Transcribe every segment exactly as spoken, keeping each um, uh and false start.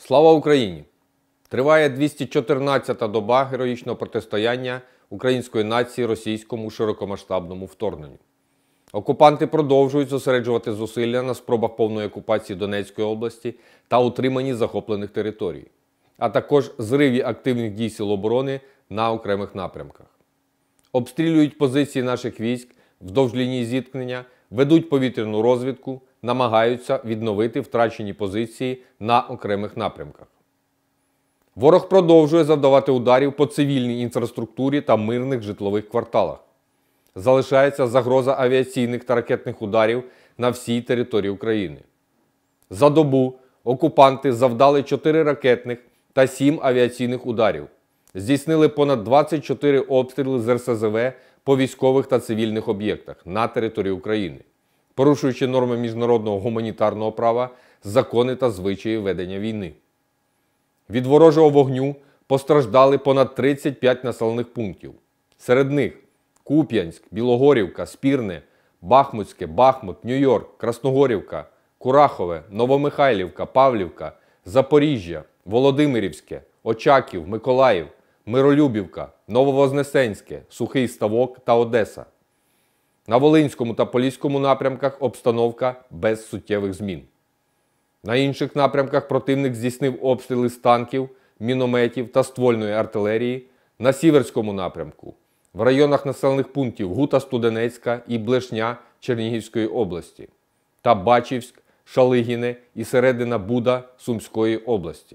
Слава Україні! Триває двісті чотирнадцята доба героїчного протистояння української нації російському широкомасштабному вторгненню. Окупанти продовжують зосереджувати зусилля на спробах повної окупації Донецької області та утриманні захоплених територій, а також зриві активних дій Сил оборони на окремих напрямках. Обстрілюють позиції наших військ вздовж лінії зіткнення, ведуть повітряну розвідку, намагаються відновити втрачені позиції на окремих напрямках. Ворог продовжує завдавати ударів по цивільній інфраструктурі та мирних житлових кварталах. Залишається загроза авіаційних та ракетних ударів на всій території України. За добу окупанти завдали чотири ракетних та сім авіаційних ударів. Здійснили понад двадцять чотири обстріли з ер ес зе ве по військових та цивільних об'єктах на території України, порушуючи норми міжнародного гуманітарного права, закони та звичаї ведення війни. Від ворожого вогню постраждали понад тридцять п'ять населених пунктів. Серед них Куп'янськ, Білогорівка, Спірне, Бахмутське, Бахмут, Нью-Йорк, Красногорівка, Курахове, Новомихайлівка, Павлівка, Запоріжжя, Володимирівське, Очаків, Миколаїв, Миролюбівка, Нововознесенське, Сухий Ставок та Одеса. На Волинському та Поліському напрямках обстановка без суттєвих змін. На інших напрямках противник здійснив обстріли з танків, мінометів та ствольної артилерії. На Сіверському напрямку, в районах населених пунктів Гута-Студенецька і Блешня Чернігівської області та Бачівськ, Шалигіне і середина Буда Сумської області.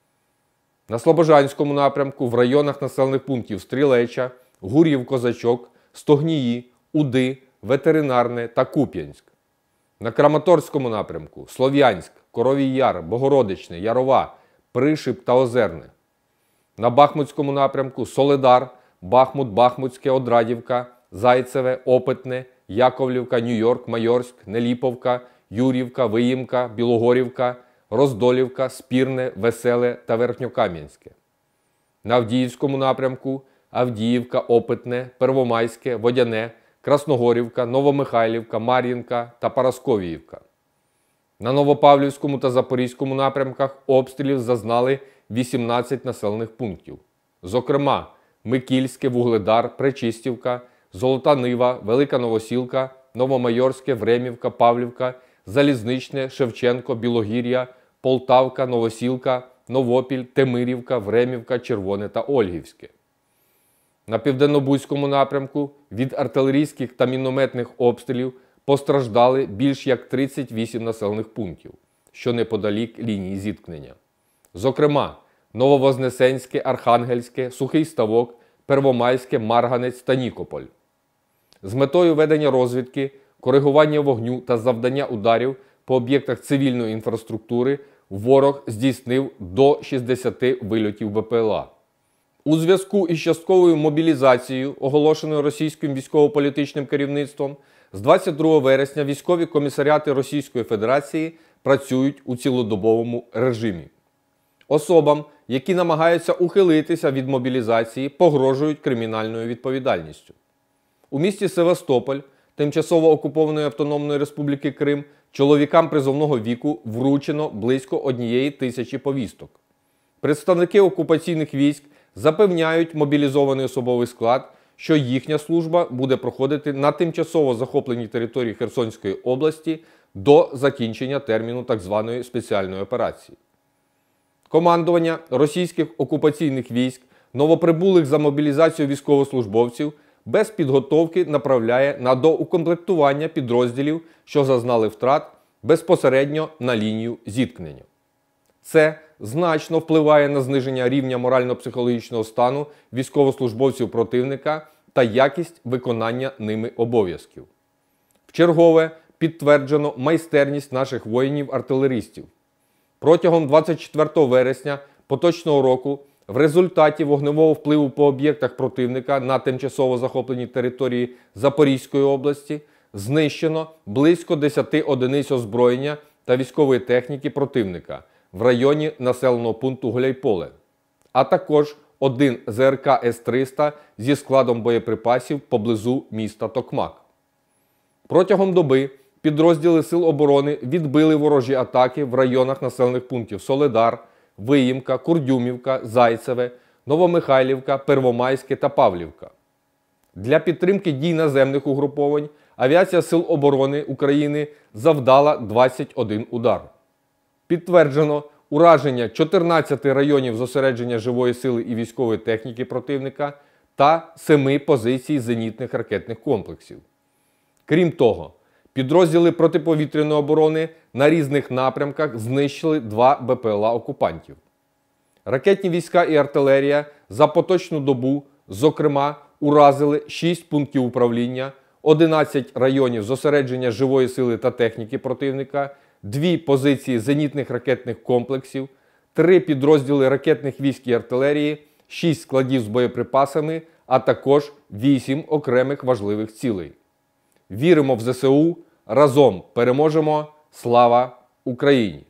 На Слобожанському напрямку в районах населених пунктів Стрілеча, Гур'їв-Козачок, Стогнії, Уди, Ветеринарне та Куп'янськ. На Краматорському напрямку Слов'янськ, Коровій Яр, Богородичне, Ярова, Пришип та Озерне. На Бахмутському напрямку Соледар, Бахмут, Бахмутське, Одрадівка, Зайцеве, Опитне, Яковлівка, Нью-Йорк, Майорськ, Неліповка, Юрівка, Виїмка, Білогорівка, Роздолівка, Спірне, Веселе та Верхньокам'янське. На Авдіївському напрямку Авдіївка, Опитне, Первомайське, Водяне, Красногорівка, Новомихайлівка, Мар'їнка та Парасковіївка. На Новопавлівському та Запорізькому напрямках обстрілів зазнали вісімнадцять населених пунктів. Зокрема, Микільське, Вугледар, Пречистівка, Золота Нива, Велика Новосілка, Новомайорське, Времівка, Павлівка, Залізничне, Шевченко, Білогір'я, Полтавка, Новосілка, Новопіль, Темирівка, Времівка, Червоне та Ольгівське. На Південнобузькому напрямку від артилерійських та мінометних обстрілів постраждали більш як тридцять вісім населених пунктів, що неподалік лінії зіткнення. Зокрема, Нововознесенське, Архангельське, Сухий Ставок, Первомайське, Марганець та Нікополь. З метою ведення розвідки, коригування вогню та завдання ударів по об'єктах цивільної інфраструктури ворог здійснив до шістдесяти вильотів Бе Пе Ел А. У зв'язку із частковою мобілізацією, оголошеною російським військово-політичним керівництвом, з двадцять другого вересня військові комісаріати Російської Федерації працюють у цілодобовому режимі. Особам, які намагаються ухилитися від мобілізації, погрожують кримінальною відповідальністю. У місті Севастополь, тимчасово окупованої Автономної Республіки Крим, чоловікам призовного віку вручено близько однієї тисячі повісток. Представники окупаційних військ запевняють мобілізований особовий склад, що їхня служба буде проходити на тимчасово захопленій території Херсонської області до закінчення терміну так званої спеціальної операції. Командування російських окупаційних військ новоприбулих за мобілізацію військовослужбовців без підготовки направляє на доукомплектування підрозділів, що зазнали втрат, безпосередньо на лінію зіткнення. Це значно впливає на зниження рівня морально-психологічного стану військовослужбовців противника та якість виконання ними обов'язків. Вчергове підтверджено майстерність наших воїнів-артилеристів. Протягом двадцять четвертого вересня поточного року в результаті вогневого впливу по об'єктах противника на тимчасово захопленій території Запорізької області знищено близько десяти одиниць озброєння та військової техніки противника в районі населеного пункту Гуляйполе, а також один Зе Ер Ка Ес триста зі складом боєприпасів поблизу міста Токмак. Протягом доби підрозділи Сил оборони відбили ворожі атаки в районах населених пунктів Соледар, Виїмка, Курдюмівка, Зайцеве, Новомихайлівка, Первомайське та Павлівка. Для підтримки дій наземних угруповань авіація Сил оборони України завдала двадцять один удар. Підтверджено ураження чотирнадцяти районів зосередження живої сили і військової техніки противника та семи позицій зенітних ракетних комплексів. Крім того, підрозділи протиповітряної оборони на різних напрямках знищили два Б П Л А окупантів. Ракетні війська і артилерія за поточну добу, зокрема, уразили шість пунктів управління, одинадцять районів зосередження живої сили та техніки противника, дві позиції зенітних ракетних комплексів, три підрозділи ракетних військ і артилерії, шість складів з боєприпасами, а також вісім окремих важливих цілей. Віримо в Зе Се У, разом переможемо! Слава Україні!